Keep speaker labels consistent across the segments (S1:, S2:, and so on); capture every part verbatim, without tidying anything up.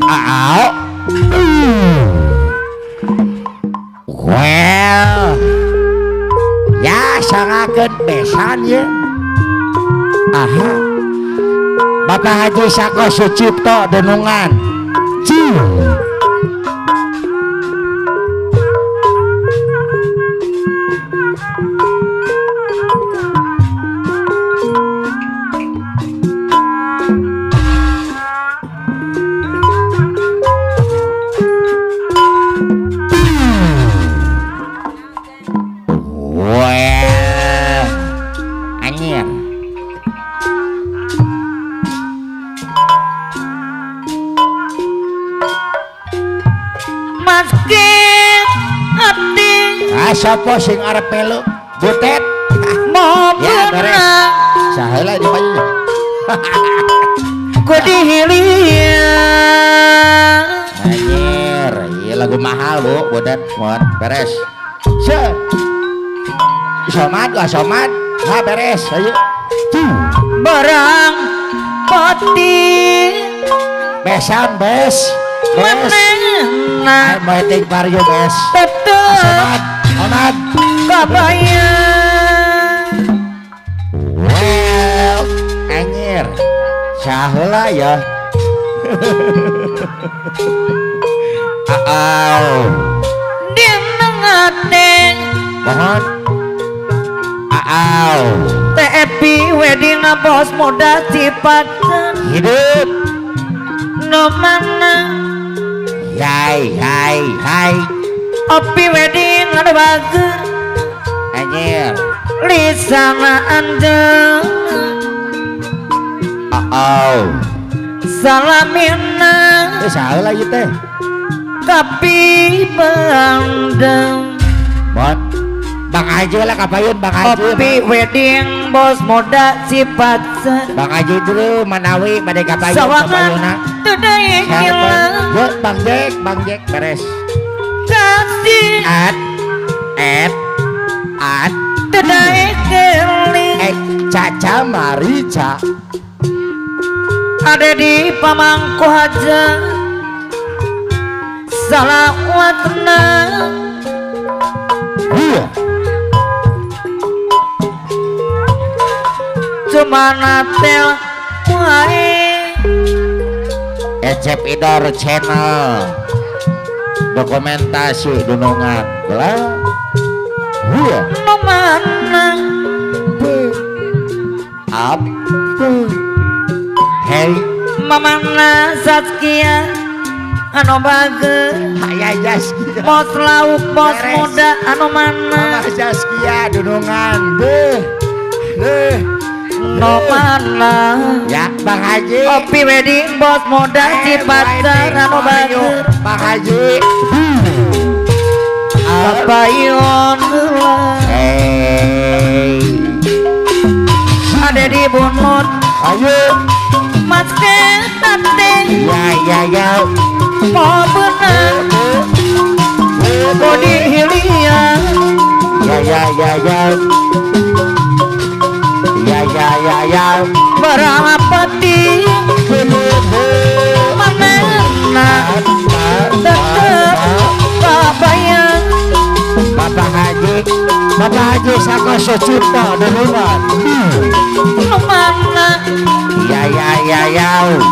S1: Aau. Well, ya sangakeun besan ya. Aha. Bapak Haji Sako Sucipto Denungan. Ciu. Sopo sing arep melu butet ya beres saheula di payu
S2: ku dihilia
S1: anjir ieu lagu mahal Bu butet mohon beres se somat lah somat ha beres ayo
S2: barang pati
S1: besan bes bes
S2: nah
S1: meeting vario bes
S2: betul
S1: somat Onat
S2: kabayang
S1: well anjir saheula ya aau
S2: dina ngate
S1: mohon aau
S2: T F P wedding bos muda cipaten
S1: hidup
S2: no mana
S1: hai hai hai
S2: Opi wedding ada bagus
S1: anjir
S2: lisana andeng
S1: aau
S2: salamina
S1: teh saheula ieu teh
S2: kapi bandeng
S1: mohon Bang Haji lah kapayun Bang Haji
S2: Opi wedding bos moda cipaten
S1: Bang Haji dulu Manawi badai kapayun
S2: sawangan tedai hilang
S1: yuk Bang Jack Bang Jack beres
S2: kasih
S1: at at at
S2: tedai keling
S1: eh Caca Marica
S2: ada di pamangku aja salawatna
S1: iya
S2: cuma natel wae
S1: Ecep Idor Channel dokumentasi Dunungan lah iya
S2: no mana
S1: up hey
S2: mamana Saskia anu bagus
S1: Hayah Jaskia
S2: bos lauk bos
S1: Beres.
S2: muda anu mana
S1: Mama Jaskia Dunungan deh deh
S2: no mana
S1: ya Bang Haji
S2: Opi wedding bos muda cipaten anu bagus
S1: Bang Haji
S2: kapayun
S1: hey
S2: ada di bunut
S1: ayo
S2: mas ketate
S1: ya ya ya
S2: mau bener body hilia
S1: ya ya ya ya ya ya ya ya
S2: berapa peti mana tetep kabayang
S1: Bapak Haji Bapak Haji Sako Sucipto Denungan
S2: mana
S1: ya ya ya ya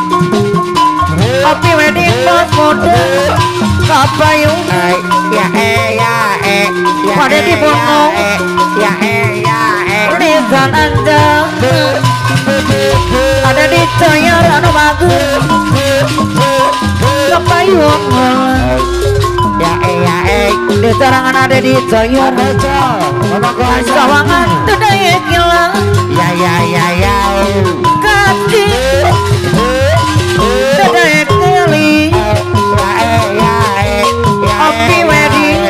S2: Opi wedding bos muda kabayang
S1: eh ya eh ya eh ya
S2: pada
S1: eh,
S2: di bono
S1: ya eh ya eh ya eh
S2: lisan andang ada di coyor anu bagus kapayung
S1: ya eh ya eh
S2: di serangan ada di coyor sawangan tedaya gila
S1: ya ya ya ya
S2: kaki tedaya keli Opi wedding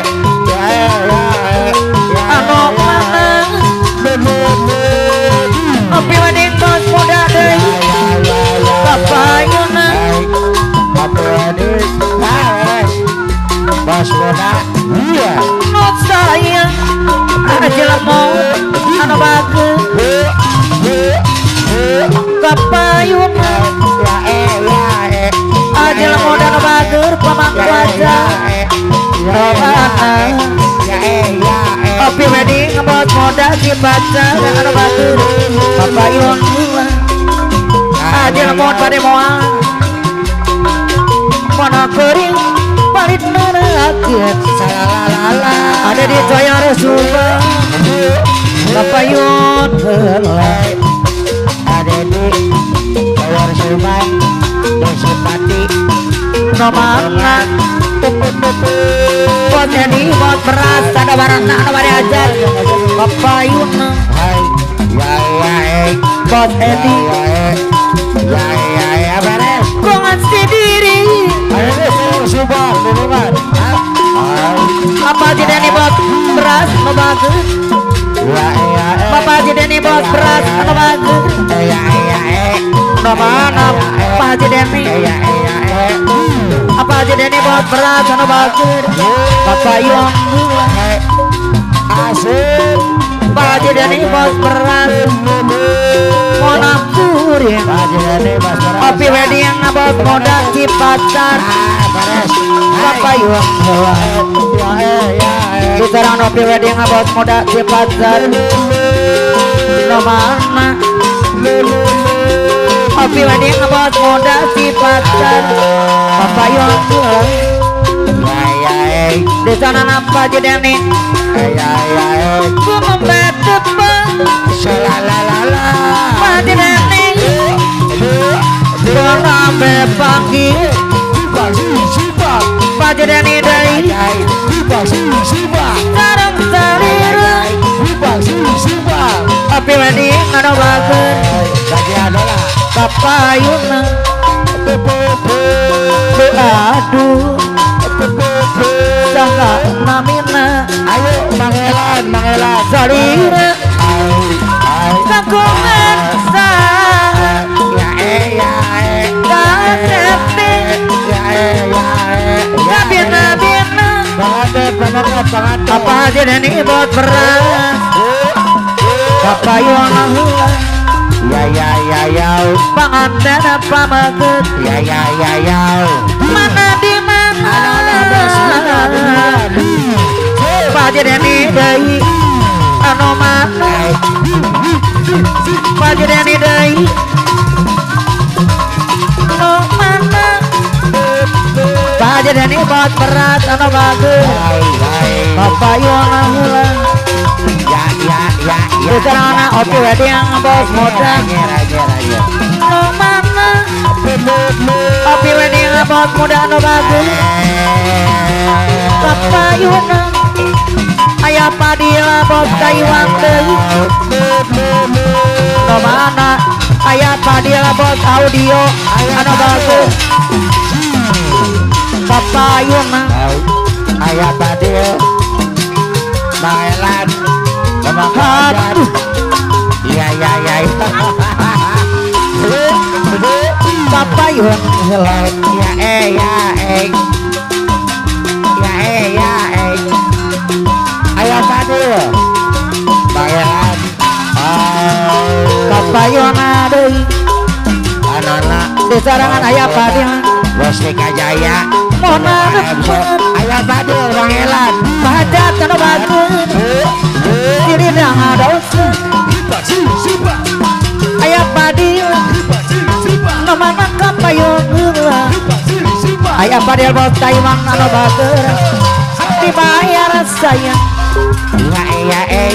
S2: anu mana Opi wedding bos muda deui kapayuna
S1: Bos muda iya
S2: nu sayang aja mau anu bagus kapayuna aja mau dan subang wajah Romana Opi wedding ngebot modal si pacar anu batur papayun aja lemon pada moal mana kering palit nerakit salalala ada di Toyar Subang papayun helai ada di Toyar Subang Dosipati nomana buat jadi buat beras ada barang ada barang aja papayun
S1: hai ya ya eh
S2: buat Edi
S1: ya ya ya beres
S2: kongan sendiri
S1: ada Subang bukan
S2: apa tidak nih buat beras no bagus
S1: ya ya
S2: apa tidak nih buat beras no bagus
S1: ya ya eh
S2: no mana apa tidak nih
S1: ya ya eh
S2: apa tidak nih buat beras no bagus papayun
S1: asik
S2: apa tidak nih buat beras mau nakurin Opi wedding yang ngabot modal si pacar papayun bicara Opi wedding ngabot modal si pacar no mana Opi wedding ngabot modal si pacar papayun di sana napa jadi nih ku membetet bang padi nenek Rambe pagi pagi nenek dari sarang sarira api wedding ada bager papayun aduh sangka namina
S1: ayo mangelan mangelan
S2: sarira kakungan sa
S1: ya eh ya eh
S2: kasete
S1: ya eh ya eh
S2: kabina bina
S1: banget banget banget
S2: apa aja dan buat beras papayun
S1: ya ya ya ya
S2: panganten apa maget
S1: ya ya ya ya
S2: mana di mana apa aja dan dari anu mana apa aja dan dari anu mana apa aja dan buat beras anu bagus papayun heula
S1: ya ya ya ya
S2: bicara anak Opi wedding bos modal no mana Opi wedding bos modal no bagus papayun ayah padila bos kaiwang deui no mana ayah padila bos audio anu bagus papayun
S1: ayah padil mangelan
S2: aduh
S1: iya iya iya
S2: papayun helai
S1: ya eh ya eh ya eh ya eh ayah padil mangelan
S2: papayun deui
S1: anak-anak
S2: di sarangan ayah padil
S1: Bos Nika Jaya
S2: mona
S1: ayah padil mangelan
S2: padat anu bagus diri dah ngadosa ayah padil no mana kapayun heula ayah padil bos Taiwan anu bagus dibayar sayang
S1: ya iya eh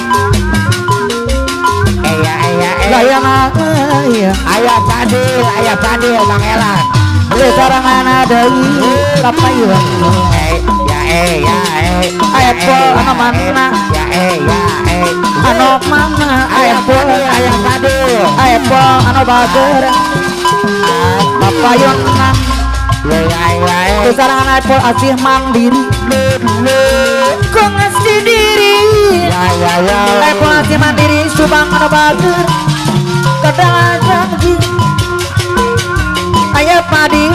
S1: eh ya iya eh
S2: layang ayah
S1: ayah padil ayah padil mangelan
S2: di sarangan deui kapayun
S1: eh ya eh ya eh
S2: ayah pol anu mana
S1: ya eh ya eh
S2: anu mana ayah pol
S1: ayah padil
S2: ayah pol anu bagus kapayun nang
S1: ya ya ya eh
S2: di sarangan ayah pol asih mandiri kok ngasih diri
S1: ya ya ya
S2: ayah pol asih mandiri subang anu bagus kadang janji ayah padil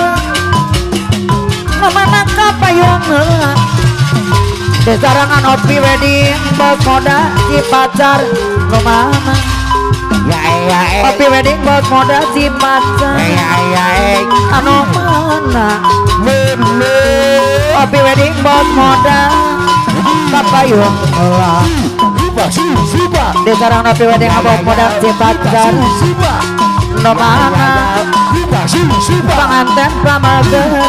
S2: mana kapayun heula di sarangan Opi wedding bos modal si pacar no mana
S1: ya ya eh
S2: Opi wedding bos modal si pacar
S1: ya ya eh
S2: anu mana Happy wedding bos modal papayun lah di sarang happy wedding bos modal cipacan no mana pengantin pamagen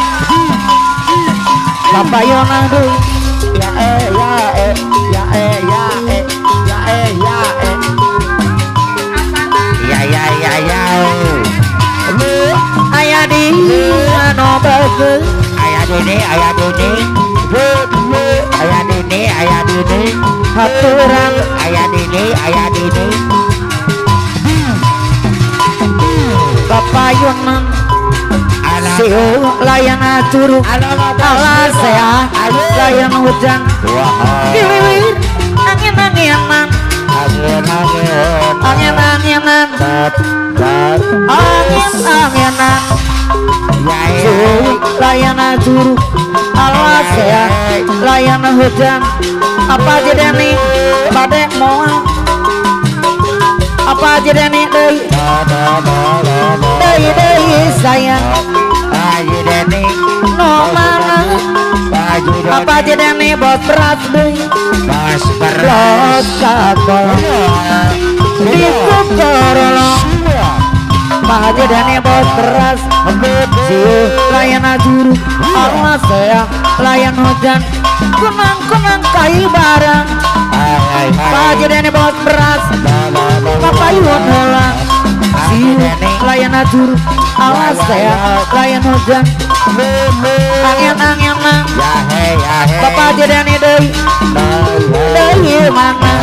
S2: papayun aduh
S1: ya eh ya eh ya eh ya eh ya eh ya eh ya ya ya ya
S2: ayah di anu bagus
S1: ayah dini ayah dini ayah dini ayah dini
S2: haturan
S1: ayah dini ayah dini
S2: papayunan siu layana curug alas ya layan hujan giliwir angin-anginan
S1: angin-anginan
S2: angin-anginan angin-anginan siu layana curug alas ya layan hujan apa jadi nih badek moal apa jadi nih deh deh deh sayang
S1: baju deni
S2: no mana
S1: baju deni
S2: apa jadi nih bos berat deh
S1: bos berat
S2: bos kakol di kukorolo apa jadi nih bos beras siu layan ajuru Allah saya layan hujan kunang-kunang kai barang apa jadi nih bos beras papayun heula siu layan ajuru awas saya layan hujan angin-anginan bapak jedani deui deui mana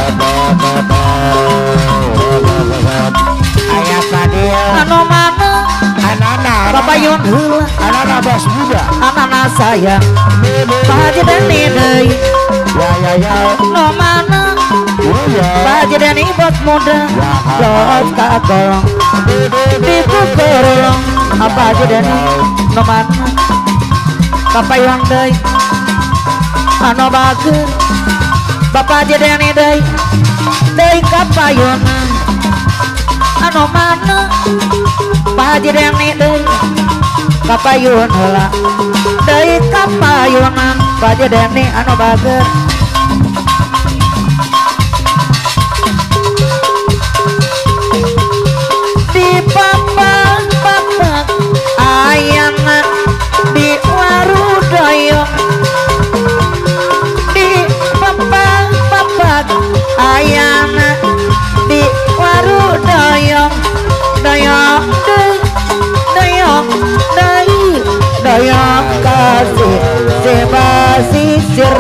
S1: ayah padil
S2: anu mana
S1: anak-anak
S2: papayun heula
S1: anak-anak bos muda
S2: anak-anak saya bapak jedani deui
S1: ya ya ya
S2: no mana bapak jedani bos muda bos kakol di kukurulung apa aja dani no mana papayun deui anu bageun bapak aja dani deui deui kapayunan anu mana bapak aja dani deui kapayun heula deui kapayunan bapak aja dani anu bageun ayana di warudoyong di papak-papak ayana di warudoyong doyong doyong doyong doyong kasih sebasisir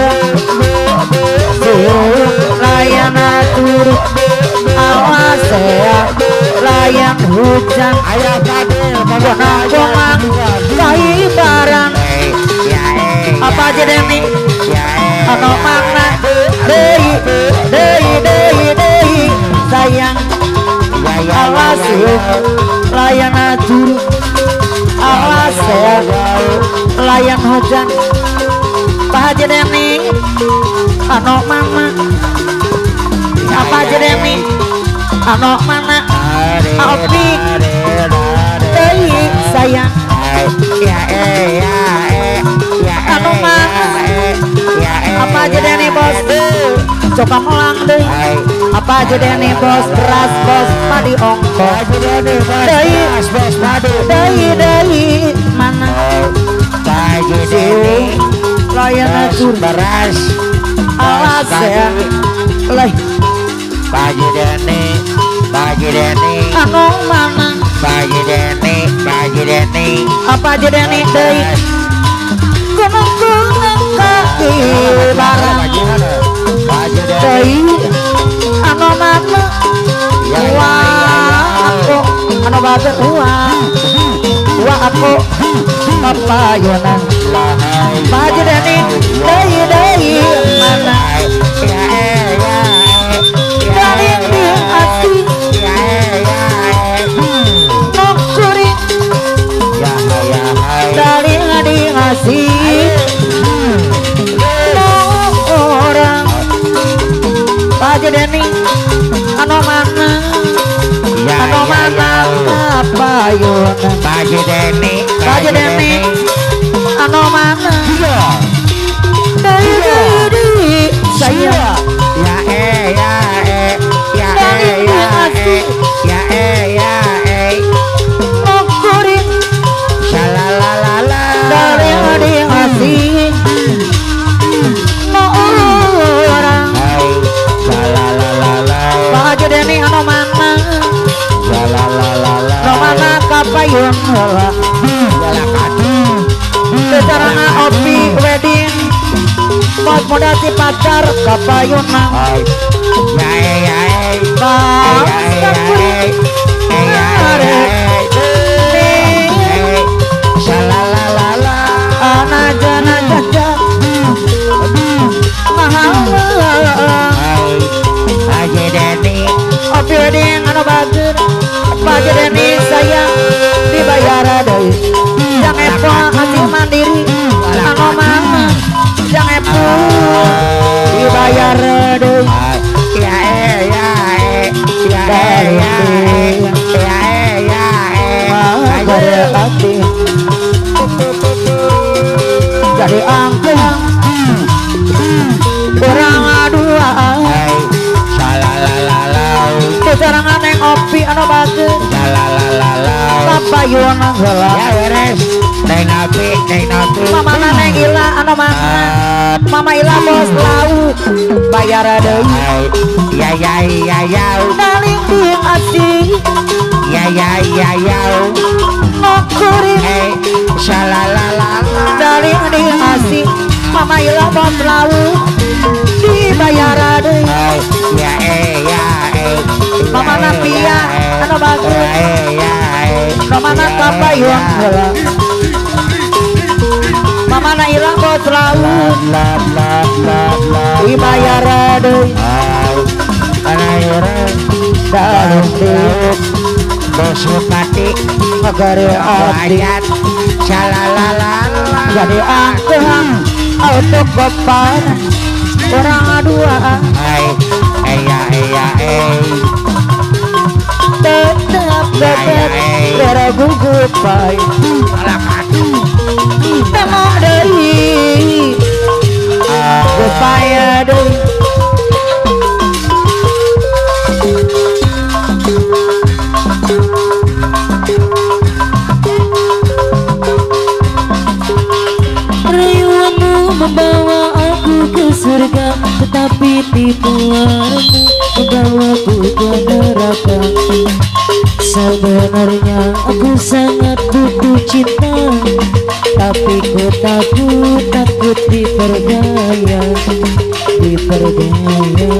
S2: siung layana turu awas ya layan hujan
S1: ayah padil
S2: bonang-bonang kai barang apa aja demi anu makna deui deui deui deui sayang awas yuk layan ajuru awas ya layan hujan apa aja demi anu mama apa aja demi anu mana api deui sayang
S1: ya eh ya eh ya
S2: anu mana apa aja deh nih bos coba ngulang deh apa aja deh nih bos beras bos padi ongkos deui
S1: bos padi
S2: deui deui mana
S1: baju
S2: siu
S1: deni
S2: layan ajur
S1: beras
S2: alas ya leh
S1: baju deni baju deni
S2: anu mana
S1: baju deni baju deni
S2: apa aja deh nih deui gunung-gunung kaki barang
S1: baju deni
S2: deui anu mana wah aku anu bager wah wah aku papayunan baju deni deui deui mana dari di hati nongkuring dari di ngasih orang baju deni anu mana anu mana papayunan
S1: baju deni
S2: baju deni anu mana sayang.
S1: Ya eh ya eh ya eh ya eh ya eh ya eh
S2: Kuring
S1: shalalalala
S2: dari adik asih no orang
S1: hai shalalalala
S2: baju deni anu mana
S1: shalalalala
S2: no mana kapayun heula secara opi wedding mod modal si pacar kapayun nang
S1: hai ya eh ya eh
S2: bangsa kuring
S1: shalalalala
S2: anak jana jajak mahal
S1: hai aja Deni
S2: opi wedding anu bager baju deni sayang dibayar deui jang epo hasil mandiri anu mama jang epo dibayar deui
S1: ya eh ya eh ya eh ya eh ya eh ya eh
S2: hati jadi angkung kurang dua
S1: hai shalalalala
S2: sesarangan yang opi anu bager
S1: shalalalala
S2: kapayun heula
S1: ya beres neng nabi neng nabi
S2: mama neng ila anu mana mama ila bos lau bayar deui
S1: hai ya ya ya ya
S2: daling dieu asih
S1: ya ya ya ya
S2: no kuring
S1: eh shalalalala
S2: daling dieu asih mama ila bos lau dibayar deui
S1: hai ya eh ya eh
S2: mama napia anu bagus
S1: eh ya eh
S2: mama na kapayun heula mama na ila bos lau
S1: la la la la
S2: dibayar deui
S1: hai anayara
S2: daling dieu
S1: bos bupati
S2: negara abdi
S1: ayat shalalalala
S2: jadi angkung auto gopar orang dua
S1: hai eh ya eh ya eh
S2: tetap tetap beragugupai temok deui gupaya deui
S3: rayuanmu membawa aku ke surga, tetapi tipuanmu membawaku ke neraka. Sebenarnya aku sangat butuh cinta, tapi ku takut, takut diperdaya, diperdaya.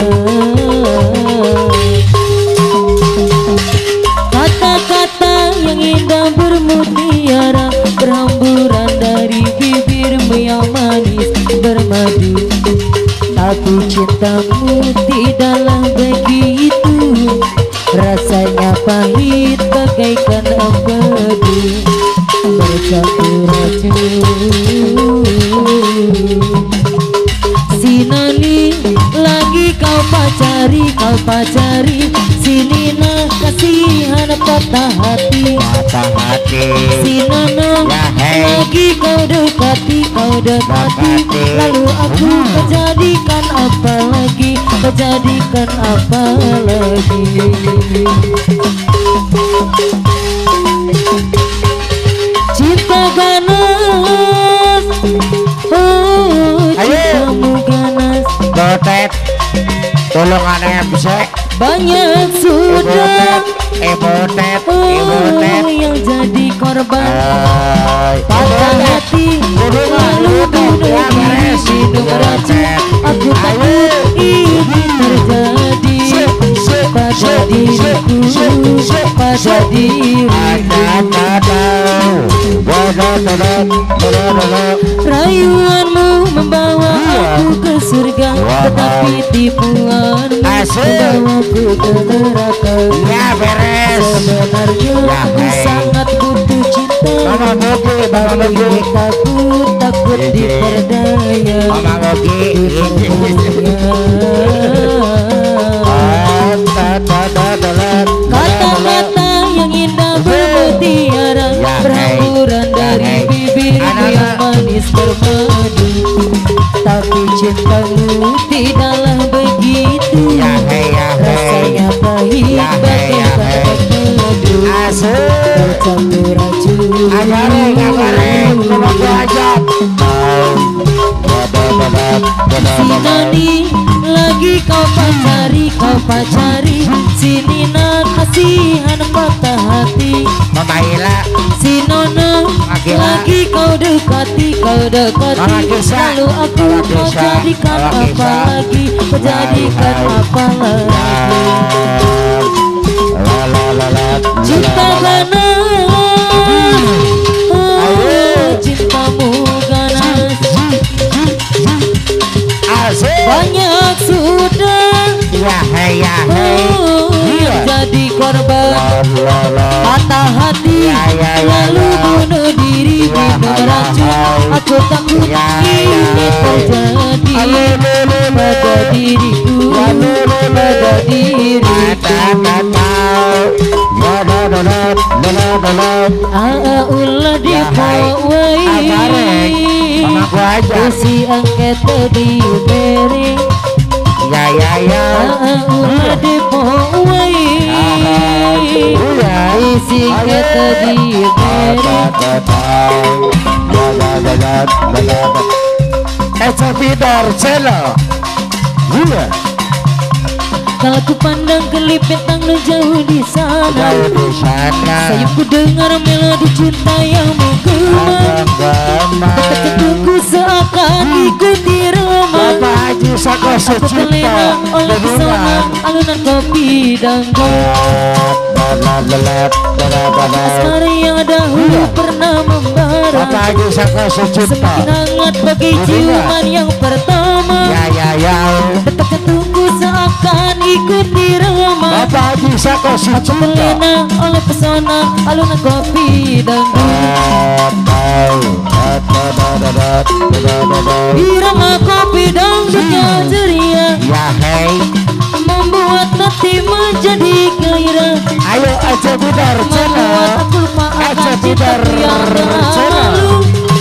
S3: Kata-kata yang indah bermutiara berhamburan dari bibirmu yang manis bermadu, tapi cintamu tidaklah begitu. Rasanya pahit bagaikan empedu bercampur racun. Sinani lagi kau pacari, kau pacari. Sini nak kasihan patah hati,
S1: patah hati
S3: Sinana
S1: ya hei
S3: lagi kau dekati, kau dekati.
S1: Dekati.
S3: Lalu aku kau jadikan apa lagi, kau jadikan apa lagi. Cinta ganas, oh cintamu ganas.
S1: botet tolong aneh bisa
S3: Banyak sudah
S1: eh botet eh
S3: oh,
S1: botet
S3: yang jadi korban
S1: Hai,
S3: patah hati, lalu bunuh diri, minum racun. Aku takut ini terjadi pada diriku, pada dirimu. Rayuanmu membawa aku ke surga, tetapi tipuanmu membawaku ke neraka.
S1: ya beres
S3: Sebenarnya aku sangat butuh cinta,
S1: Mama Bogi Mama
S3: tapi
S1: Bogi
S3: takut, takut diperdaya,
S1: Mama Bogi
S3: kata-kata yang indah bermutiara
S1: Ya,
S3: berhamburan
S1: hey.
S3: dari
S1: Ya, hey.
S3: bibir
S1: Anak-anak.
S3: yang manis bermadu, tapi cintamu tidak Sinani lagi kau pacari, kau pacari. Sini nak kasihan patah hati.
S1: Mama Ila
S3: Si Nono lagi kau dekati, kau dekati. Lalu aku mau jadikan apa lagi, mau jadikan apa lagi. Cinta ganas, oh, cintamu ganas. Banyak sudah
S1: ya hei ya hei
S3: oh, yang jadi korban patah hati, lalu bunuh diri minum racun. Aku takut ini terjadi pada diriku, pada diriku. Aulah di pawai usi angket di beri.
S1: ya ya ya
S3: Aulah di pawai usi angket di beri.
S1: Eco Bidar Celo. Iya.
S3: Kalau ku pandang kelipet tang jauh di sana,
S1: Jauh di sana.
S3: saya ku dengar melodi cinta yang menggema. Terkejutku seakan ikuti rema.
S1: Bapak Haji Sako
S3: Aku
S1: Sucipto
S3: terlena oleh pesona alunan kopi dangdut. Asmara yang dahulu pernah membara,
S1: Bapak Haji Sako Sucipto.
S3: semakin hangat bagi ciuman yang pertama.
S1: Ya ya ya.
S3: Tetap tertunggu seakan ikuti rema.
S1: Bapak Haji Sako
S3: Aku
S1: Sucipto.
S3: terlena oleh pesona alunan kopi dangdut. Irama kopi dangdutnya ceria,
S1: Ya hei.
S3: membuat hati menjadi gairah.
S1: Ayo Eco Bidar Celo.
S3: Membuat aku lupa akan
S1: Eco
S3: cinta
S1: Bidar
S3: yang
S1: Celo.
S3: lalu.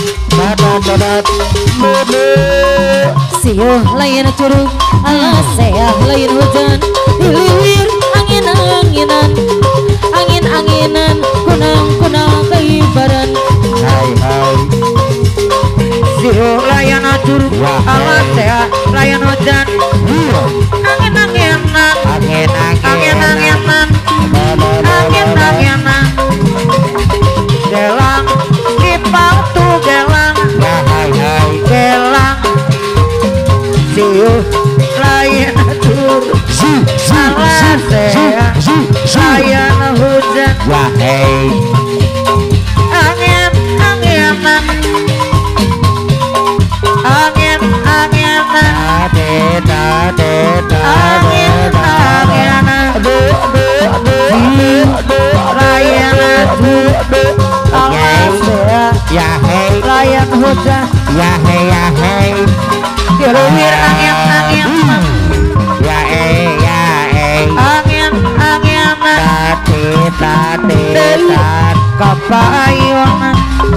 S3: Siuh layan curug, alas seah layan hujan. Dililir angin-anginan, angin-anginan, kunang-kunang keibaran.
S1: Hai hai.
S2: Siuh layan curug, alas seah layan hujan. Angin-anginan,
S1: Angin angin.
S2: angin-anginan, angin-anginan. Gelang kipau tu gelang,
S1: Ya hai hai.
S2: gelang. Siuh layan curug,
S1: Zu zu
S2: alas seah
S1: zu zu.
S2: layan hujan.
S1: Ya hei.
S2: Angin-anginan, angin-anginan,
S1: Ade ade
S2: angin-anginan. Layan curug, alas seah
S1: Ya hei.
S2: layan hujan.
S1: Ya hei ya hei.
S2: Diruwir angin-angin,
S1: Ya hei ya hei.
S2: angin-anginan.
S1: Tati tati
S2: Deui
S1: tat.
S2: kapayunan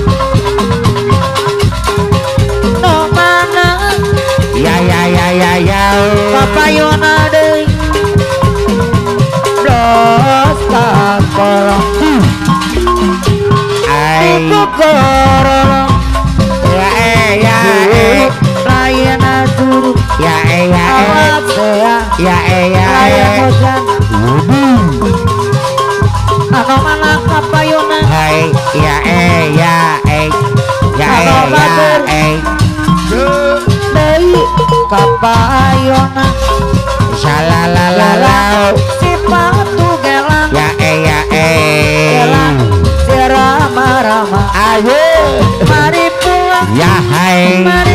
S2: no mana
S1: Ya ya ya ya ya.
S2: kapayunan deui dos kakolong
S1: Ai.
S2: kukorolong
S1: Ya eh ya eh.
S2: layan curug
S1: Ya eh ya eh.
S2: alat seah
S1: Ya eh ya
S2: layan
S1: eh.
S2: hujan. Ano mana kapayunan
S1: Hai ya eh ya eh. Ya eh ya eh.
S2: deui kapayunan
S1: Shalalalalau.
S2: sepatu gelang
S1: Ya eh ya eh.
S2: gelang si rama-rama
S1: Ayo.
S2: mari pulang
S1: Ya hai.
S2: mari